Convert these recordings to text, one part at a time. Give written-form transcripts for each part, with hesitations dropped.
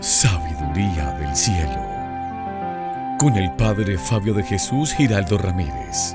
Sabiduría del cielo, con el Padre Fabio de Jesús Giraldo Ramírez.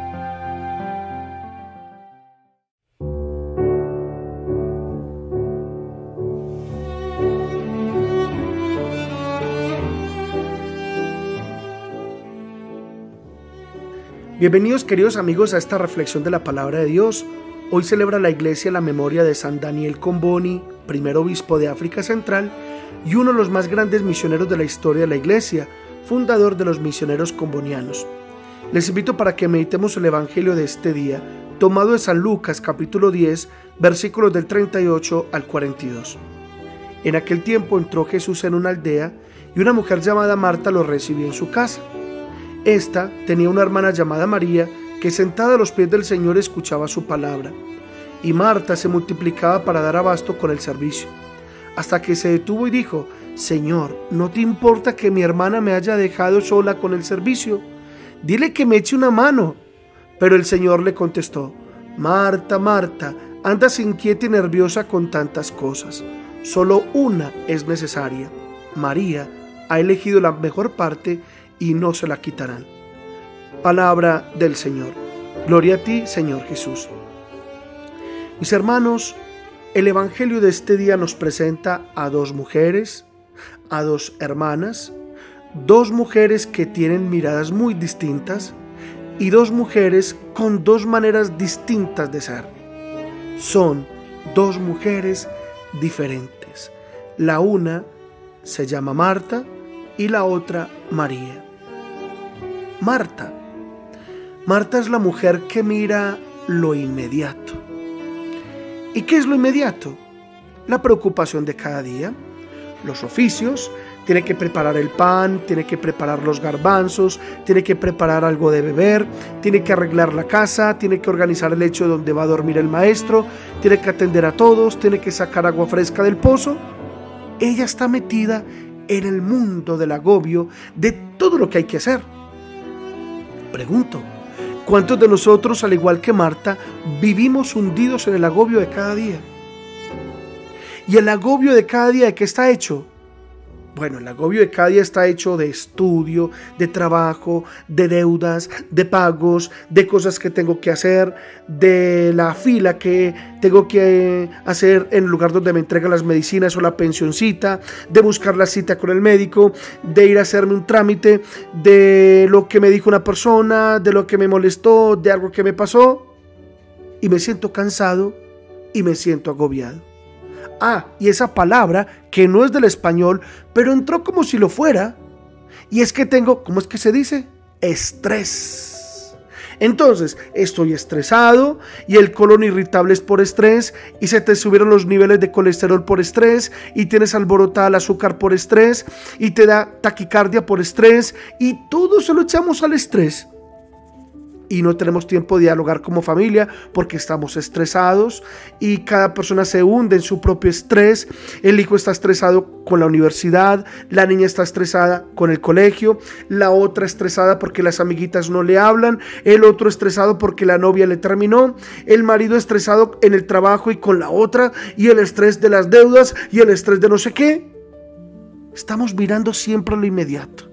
Bienvenidos, queridos amigos, a esta reflexión de la palabra de Dios. Hoy celebra la Iglesia la memoria de San Daniel Comboni, primer obispo de África Central y uno de los más grandes misioneros de la historia de la Iglesia, fundador de los misioneros combonianos. Les invito para que meditemos el Evangelio de este día, tomado de San Lucas capítulo 10, versículos del 38 al 42. En aquel tiempo entró Jesús en una aldea y una mujer llamada Marta lo recibió en su casa. Esta tenía una hermana llamada María, que sentada a los pies del Señor escuchaba su palabra, y Marta se multiplicaba para dar abasto con el servicio, hasta que se detuvo y dijo: Señor, ¿no te importa que mi hermana me haya dejado sola con el servicio? Dile que me eche una mano. Pero el Señor le contestó: Marta, Marta, andas inquieta y nerviosa con tantas cosas. Solo una es necesaria. María ha elegido la mejor parte y no se la quitarán. Palabra del Señor. Gloria a ti, Señor Jesús. Mis hermanos, el Evangelio de este día nos presenta a dos mujeres, a dos hermanas, dos mujeres que tienen miradas muy distintas y dos mujeres con dos maneras distintas de ser. Son dos mujeres diferentes. La una se llama Marta y la otra María. Marta es la mujer que mira lo inmediato. ¿Y qué es lo inmediato? La preocupación de cada día, los oficios. Tiene que preparar el pan, tiene que preparar los garbanzos, tiene que preparar algo de beber, tiene que arreglar la casa, tiene que organizar el lecho donde va a dormir el maestro, tiene que atender a todos, tiene que sacar agua fresca del pozo. Ella está metida en el mundo del agobio de todo lo que hay que hacer. Pregunto, ¿cuántos de nosotros, al igual que Marta, vivimos hundidos en el agobio de cada día? ¿Y el agobio de cada día de qué está hecho? Bueno, el agobio de cada día está hecho de estudio, de trabajo, de deudas, de pagos, de cosas que tengo que hacer, de la fila que tengo que hacer en el lugar donde me entregan las medicinas o la pensioncita, de buscar la cita con el médico, de ir a hacerme un trámite, de lo que me dijo una persona, de lo que me molestó, de algo que me pasó, y me siento cansado y me siento agobiado. Y esa palabra que no es del español, pero entró como si lo fuera, y es que tengo, ¿cómo es que se dice? Estrés. Entonces, estoy estresado y el colon irritable es por estrés, y se te subieron los niveles de colesterol por estrés, y tienes alborotada el azúcar por estrés, y te da taquicardia por estrés, y todo se lo echamos al estrés. Y no tenemos tiempo de dialogar como familia porque estamos estresados y cada persona se hunde en su propio estrés. El hijo está estresado con la universidad, la niña está estresada con el colegio, la otra estresada porque las amiguitas no le hablan, el otro estresado porque la novia le terminó, el marido estresado en el trabajo y con la otra, y el estrés de las deudas y el estrés de no sé qué. Estamos mirando siempre lo inmediato.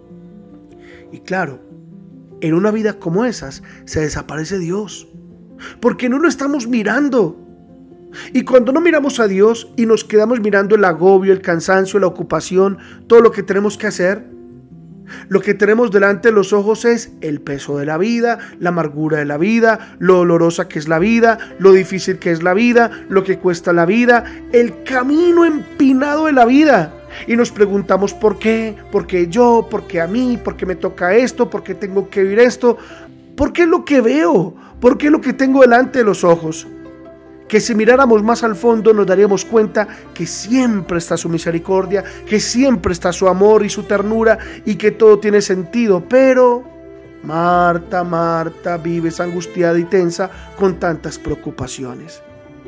Y claro, en una vida como esas se desaparece Dios, porque no lo estamos mirando. Y cuando no miramos a Dios y nos quedamos mirando el agobio, el cansancio, la ocupación, todo lo que tenemos que hacer, lo que tenemos delante de los ojos es el peso de la vida, la amargura de la vida, lo dolorosa que es la vida, lo difícil que es la vida, lo que cuesta la vida, el camino empinado de la vida. Y nos preguntamos ¿por qué? ¿Por qué yo? ¿Por qué a mí? ¿Por qué me toca esto? ¿Por qué tengo que vivir esto? ¿Por qué es lo que veo? ¿Por qué es lo que tengo delante de los ojos? Que si miráramos más al fondo nos daríamos cuenta que siempre está su misericordia, que siempre está su amor y su ternura y que todo tiene sentido. Pero Marta, vives angustiada y tensa con tantas preocupaciones.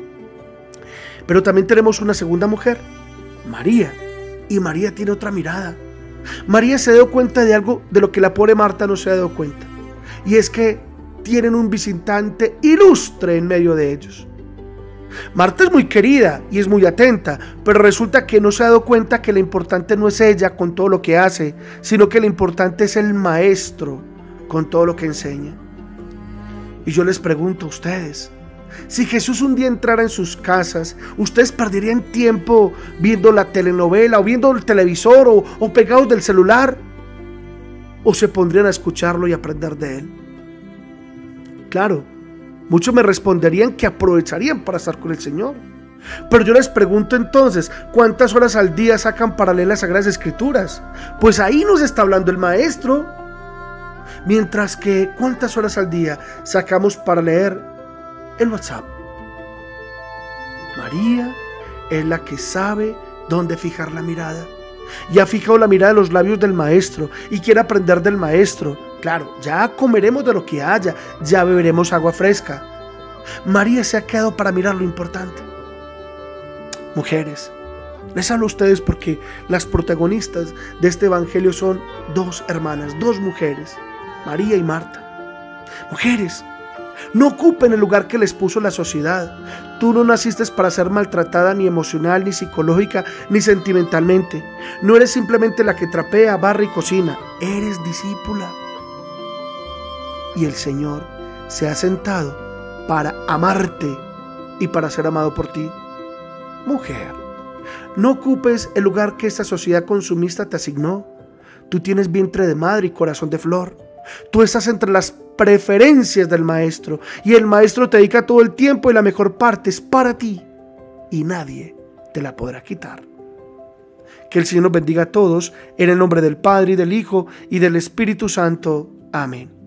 Pero también tenemos una segunda mujer, María. Y María tiene otra mirada. María se dio cuenta de algo de lo que la pobre Marta no se ha dado cuenta. Y es que tienen un visitante ilustre en medio de ellos. Marta es muy querida y es muy atenta, pero resulta que no se ha dado cuenta que lo importante no es ella con todo lo que hace, sino que lo importante es el maestro con todo lo que enseña. Y yo les pregunto a ustedes, si Jesús un día entrara en sus casas, ¿ustedes perderían tiempo viendo la telenovela o viendo el televisor o pegados del celular? ¿O se pondrían a escucharlo y aprender de él? Claro, muchos me responderían que aprovecharían para estar con el Señor. Pero yo les pregunto entonces, ¿cuántas horas al día sacan para leer las Sagradas Escrituras? Pues ahí nos está hablando el Maestro. Mientras que, ¿cuántas horas al día sacamos para leer el WhatsApp? María es la que sabe dónde fijar la mirada. Ya ha fijado la mirada en los labios del Maestro y quiere aprender del Maestro. Claro, ya comeremos de lo que haya, ya beberemos agua fresca. María se ha quedado para mirar lo importante. Mujeres, les hablo a ustedes porque las protagonistas de este evangelio son dos hermanas, dos mujeres, María y Marta. Mujeres, no ocupen el lugar que les puso la sociedad. Tú no naciste para ser maltratada ni emocional, ni psicológica, ni sentimentalmente. No eres simplemente la que trapea, barre y cocina. Eres discípula. Y el Señor se ha sentado para amarte y para ser amado por ti. Mujer, no ocupes el lugar que esta sociedad consumista te asignó. Tú tienes vientre de madre y corazón de flor. Tú estás entre las preferencias del Maestro y el Maestro te dedica todo el tiempo y la mejor parte es para ti y nadie te la podrá quitar. Que el Señor nos bendiga a todos en el nombre del Padre y del Hijo y del Espíritu Santo. Amén.